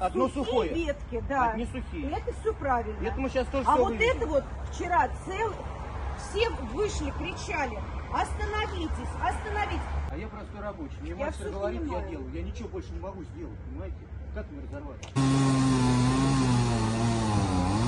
одно сухие сухое. ветки, да. Одни сухие. Это все правильно. Это мы сейчас тоже А все вот выведем. это вот вчера все вышли, кричали: остановитесь, остановитесь. А я простой рабочий. Мне Я мастер всё говорит, я понимаю. делаю. Я ничего больше не могу сделать, понимаете? Как мне разорвать?